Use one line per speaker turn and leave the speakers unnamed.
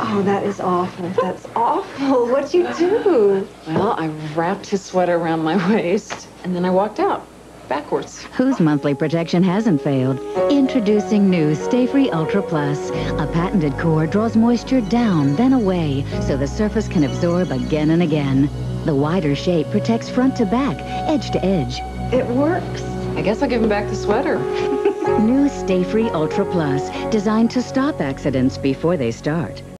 Oh, that is awful. That's awful. What'd you do?
Well, I wrapped his sweater around my waist, and then I walked out, backwards.
Whose monthly protection hasn't failed? Introducing new Stayfree Ultra Plus. A patented core draws moisture down, then away, so the surface can absorb again and again. The wider shape protects front to back, edge to edge.
It works.
I guess I'll give him back the sweater.
New Stayfree Ultra Plus, designed to stop accidents before they start.